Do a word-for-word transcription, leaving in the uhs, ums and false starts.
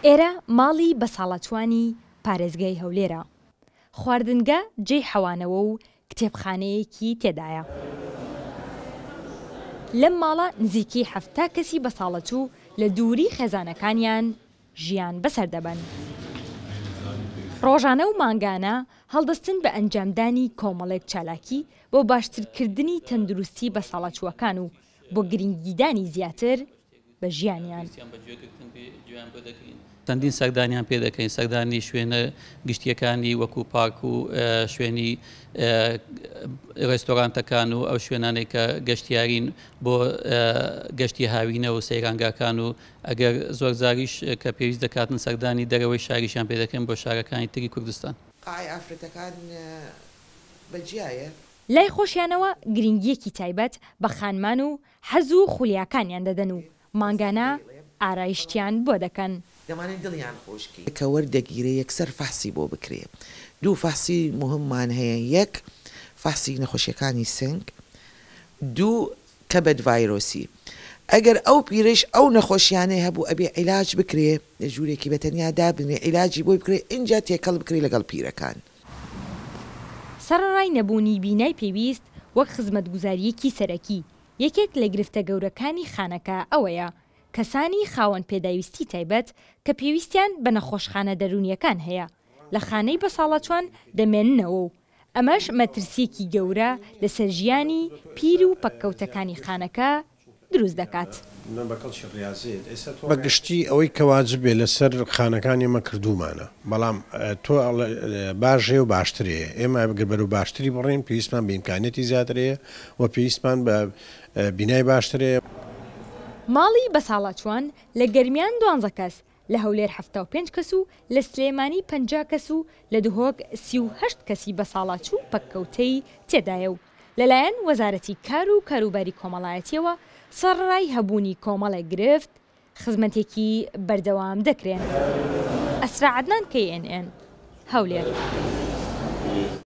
ئێرە ماڵی بەساڵەتوانی پارێزگای هەولێرە. خواردنگە جێی حەوانەوە و کتێبخانەیەکی تێدایە. لەم ماڵە نزیکەی هەفتا کەسی بەساڵەتوو لە دووری خێزانەکانیان ژیان بەسەر دەبەن. ڕۆژانە و مانگانە هەڵدەستن بە ئەنجامدانی کۆمەڵێک چالاکی بۆ باشترکردنی تەندروستی بەساڵەتووەکان و بۆ گرنگیدانی زیاتر بە ژیانیان. چەندین سەردانیان پێ دەکەین، سەردانی شوێنە گشتیەکانی وەکو پارک و شوێنی ڕێستۆرانتەکان و ئەو شوێنانەی کە گەشتیارین بۆ گەشتی هاوینە و سەیرانگاکان و ئەگەر زۆر زاریش کە پێویست دەکاتن سەردانی دەرەوەی شاریشان پێ دەکەین بۆ شارەکانی تری کوردستان. قای ئافرەتەکان بەجیایە. لای خۆشیانەوە گرنگیەکی تایبەت بە خانمان و حەز و خولیاکانیان دەدەن و مانگانە ئارایشتیان بۆ دەکەن. دەمانێت دڵیان خۆشکی کە وەردەگیرە یەکسەر فەحسی بۆ بکرێ. دوو فەحسی مهممان هەیە، یەک فەحسی نەخۆشیەکانی سنگ، دوو کەبەد ڤایرۆسی. ئەگەر ئەو پیرش ئەو نەخۆشیانەی هەبوو ئەبێ عیلاج بکرێ لە ژوورێکی بەتەنیا دابنێ عیلاجی بۆی بکرێ اینجا تێکەڵ بکرێ لەگەڵ پیرەکان. سەرەڕای نەبوونی بینای پێویست وەک خزمەتگوزاریەکی سەرەکی یەکێک لە گرفتە گەورەکانی خانەکە ئەوەیە کەسانی خاوەن پێداویستی تایبەت کە پێویستیان بە نەخۆشخانە دەرونیەکان هەیە لە خانەی بەساڵەتوان دەمێننەوە و ئەمەش مەترسیەکی گەورە لەسەر ژیانی پیر و پەککەوتەکانی خانەکە دروست دەکات. بەگشتی ئەوەی کەواجبێ لەسەر خانەکانی ئێمە کردومانە، بەڵام تۆ باشێ و باشترەیە. ئێمە بگەر بەرەو باشتری بڕێن پێویستمان بە ئیمکانیەتی زیاترەیە و پێویستمان بە بینای باشترەیە. ماڵی بەساڵەتوان لە گەرمیان دوانزە کەس، لە هەولێر هەفتا و پێنج کەس و لە سلێمانی پەنجا کەس و لە دهۆک سی و هەشت کەسی بەساڵەتوو پەککەوتەی تێدایە و لەلایەن وەزارەتی کار و کاروباری کۆمەڵایەتیەوە سەرڕای هەبوونی کۆمەڵێک گرفت خزمەتێکی بەردەوام دەکرێن. ئەسرا عەدنان، کێ ئێن ئێن، هەولێر.